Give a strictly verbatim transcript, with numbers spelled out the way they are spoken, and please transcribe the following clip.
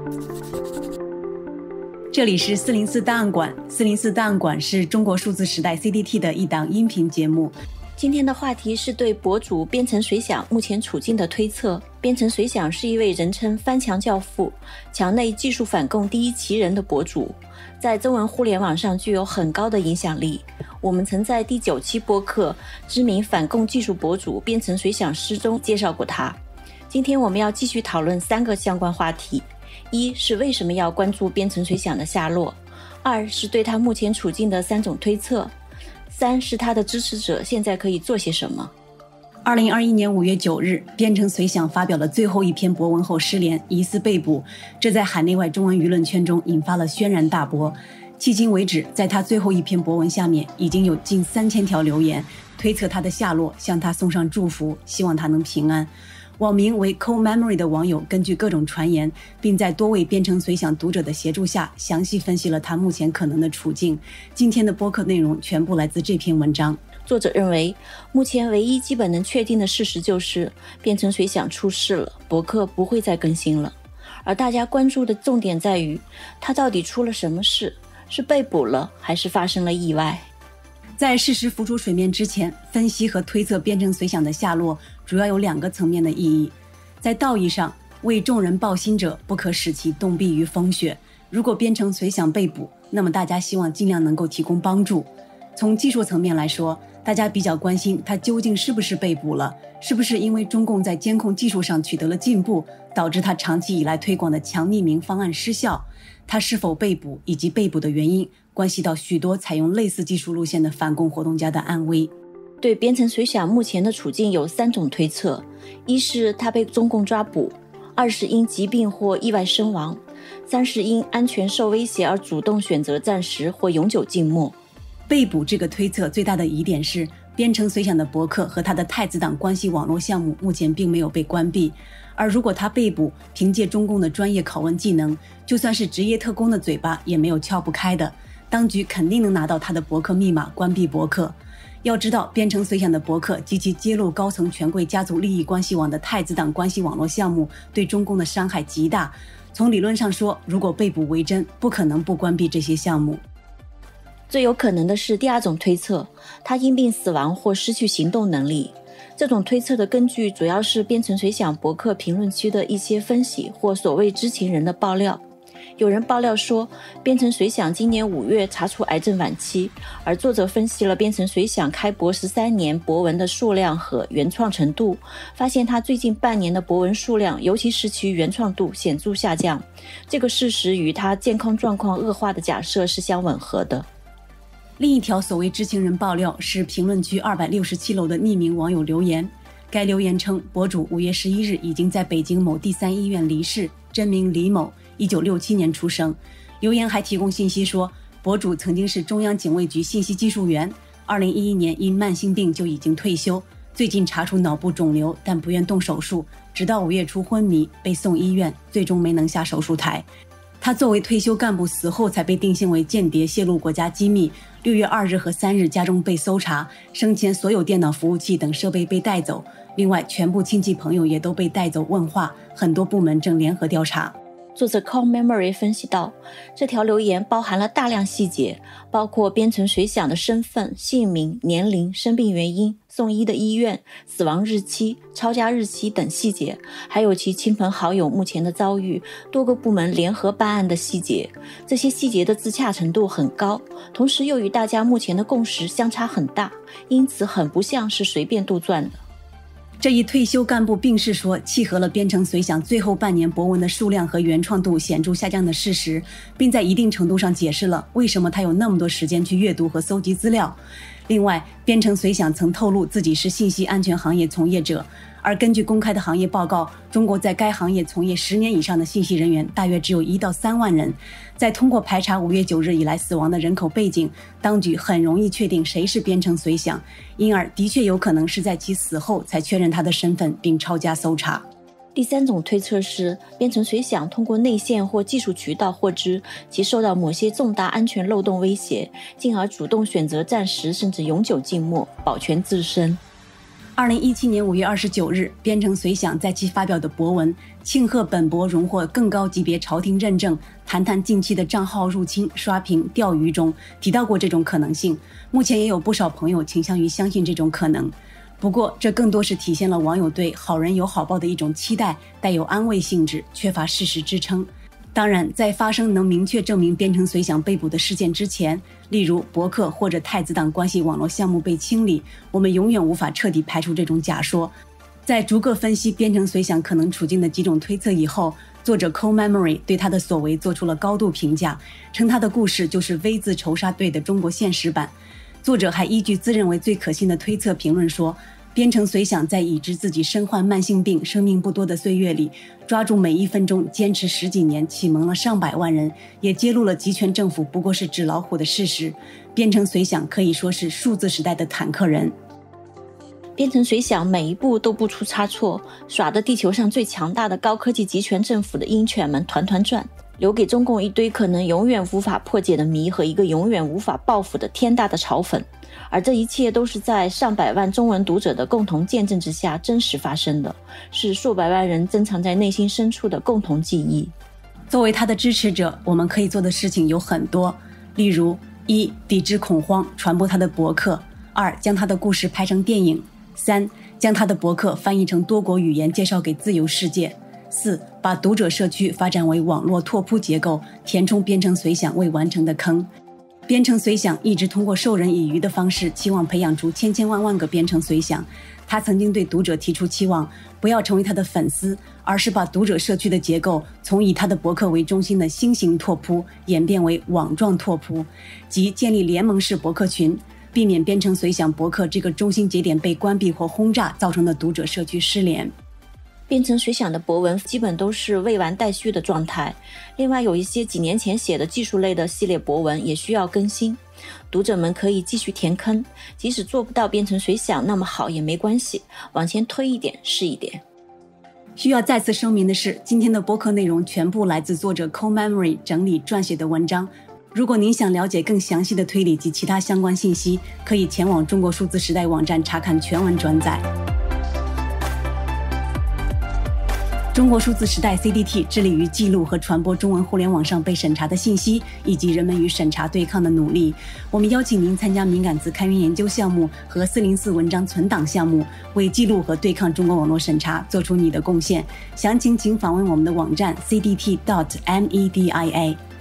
这里是四零四档案馆，四零四档案馆是中国数字时代 C D T 的一档音频节目。 今天的话题是对博主编程随想目前处境的推测。编程随想是一位人称翻墙教父、墙内技术反共第一奇人的博主，在中文互联网上具有很高的影响力。我们曾在第九期播客知名反共技术博主编程随想师中介绍过他。今天我们要继续讨论三个相关话题：一是为什么要关注编程随想的下落；二是对他目前处境的三种推测；三是他的支持者现在可以做些什么。 二零二一年五月九日，编程随想发表了最后一篇博文后失联，疑似被捕，这在海内外中文舆论圈中引发了轩然大波。迄今为止，在他最后一篇博文下面已经有近三千条留言，推测他的下落，向他送上祝福，希望他能平安。网名为 Cold Memory 的网友根据各种传言，并在多位编程随想读者的协助下，详细分析了他目前可能的处境。今天的播客内容全部来自这篇文章。 作者认为，目前唯一基本能确定的事实就是编程随想出事了，博客不会再更新了。而大家关注的重点在于，他到底出了什么事？是被捕了，还是发生了意外？ 在事实浮出水面之前，分析和推测编程随想的下落主要有两个层面的意义。在道义上，为众人抱薪者不可使其冻毙于风雪。如果编程随想被捕，那么大家希望尽量能够提供帮助。从技术层面来说，大家比较关心他究竟是不是被捕了，是不是因为中共在监控技术上取得了进步，导致他长期以来推广的强匿名方案失效。他是否被捕以及被捕的原因，关系到许多采用类似技术路线的反共活动家的安危。 对编程随想目前的处境有三种推测：一是他被中共抓捕；二是因疾病或意外身亡；三是因安全受威胁而主动选择暂时或永久静默。 被捕这个推测最大的疑点是，编程随想的博客和他的太子党关系网络项目目前并没有被关闭，而如果他被捕，凭借中共的专业拷问技能，就算是职业特工的嘴巴也没有撬不开的，当局肯定能拿到他的博客密码关闭博客。要知道，编程随想的博客及其揭露高层权贵家族利益关系网的太子党关系网络项目对中共的伤害极大，从理论上说，如果被捕为真，不可能不关闭这些项目。 最有可能的是第二种推测，他因病死亡或失去行动能力。这种推测的根据主要是编程随想博客评论区的一些分析或所谓知情人的爆料。有人爆料说，编程随想今年五月查出癌症晚期，而作者分析了编程随想开博十三年博文的数量和原创程度，发现他最近半年的博文数量，尤其是其原创度显著下降。这个事实与他健康状况恶化的假设是相吻合的。 另一条所谓知情人爆料是评论区二百六十七楼的匿名网友留言，该留言称博主五月十一日已经在北京某第三医院离世，真名李某，一九六七年出生。留言还提供信息说，博主曾经是中央警卫局信息技术员，二零一一年因慢性病就已经退休，最近查出脑部肿瘤，但不愿动手术，直到五月初昏迷被送医院，最终没能下手术台。他作为退休干部死后才被定性为间谍，泄露国家机密。六月二日和三日家中被搜查，生前所有电脑服务器等设备被带走，另外全部亲戚朋友也都被带走问话，很多部门正联合调查。 作者 Cold Memory 分析到，这条留言包含了大量细节，包括编程随想的身份、姓名、年龄、生病原因、送医的医院、死亡日期、抄家日期等细节，还有其亲朋好友目前的遭遇，多个部门联合办案的细节。这些细节的自洽程度很高，同时又与大家目前的共识相差很大，因此很不像是随便杜撰的。 这一退休干部病逝说契合了编程随想最后半年博文的数量和原创度显著下降的事实，并在一定程度上解释了为什么他有那么多时间去阅读和搜集资料。另外，编程随想曾透露自己是信息安全行业从业者，而根据公开的行业报告，中国在该行业从业十年以上的信息人员大约只有一到三万人。在通过排查五月九日以来死亡的人口背景，当局很容易确定谁是编程随想，因而的确有可能是在其死后才确认他的身份并抄家搜查。 第三种推测是，编程随想通过内线或技术渠道获知其受到某些重大安全漏洞威胁，进而主动选择暂时甚至永久静默，保全自身。 二零一七年五月二十九日，编程随想在其发表的博文庆贺本博荣获更高级别朝廷认证，谈谈近期的账号入侵、刷屏、钓鱼中提到过这种可能性。目前也有不少朋友倾向于相信这种可能，不过这更多是体现了网友对好人有好报的一种期待，带有安慰性质，缺乏事实支撑。当然，在发生能明确证明编程随想被捕的事件之前，例如博客或者太子党关系网络项目被清理，我们永远无法彻底排除这种假说。在逐个分析编程随想可能处境的几种推测以后，作者 CoMemory 对他的所为做出了高度评价，称他的故事就是 V 字仇杀队的中国现实版。作者还依据自认为最可信的推测评论说，编程随想在已知自己身患慢性病、生命不多的岁月里，抓住每一分钟，坚持十几年，启蒙了上百万人，也揭露了集权政府不过是纸老虎的事实。编程随想可以说是数字时代的坦克人。 编程随想每一步都不出差错，耍得地球上最强大的高科技集权政府的鹰犬们团团转，留给中共一堆可能永远无法破解的谜和一个永远无法报复的天大的嘲讽。而这一切都是在上百万中文读者的共同见证之下真实发生的，是数百万人珍藏在内心深处的共同记忆。 作为他的支持者，我们可以做的事情有很多，例如：一、抵制恐慌，传播他的博客；二、将他的故事拍成电影；三、将他的博客翻译成多国语言，介绍给自由世界；四、把读者社区发展为网络拓扑结构，填充编程随想未完成的坑。编程随想一直通过授人以渔的方式，期望培养出千千万万个编程随想。他曾经对读者提出期望，不要成为他的粉丝，而是把读者社区的结构从以他的博客为中心的新型拓扑演变为网状拓扑，即建立联盟式博客群，避免编程随想博客这个中心节点被关闭或轰炸造成的读者社区失联。 编程随想的博文基本都是未完待续的状态，另外有一些几年前写的技术类的系列博文也需要更新，读者们可以继续填坑，即使做不到编程随想那么好也没关系，往前推一点是一点。 需要再次声明的是，今天的播客内容全部来自作者 CoMemory 整理撰写的文章。如果您想了解更详细的推理及其他相关信息，可以前往中国数字时代网站查看全文转载。中国数字时代 C D T 致力于记录和传播中文互联网上被审查的信息，以及人们与审查对抗的努力。我们邀请您参加敏感词开源研究项目和四零四文章存档项目，为记录和对抗中国网络审查做出你的贡献。详情请访问我们的网站 c d t dot media。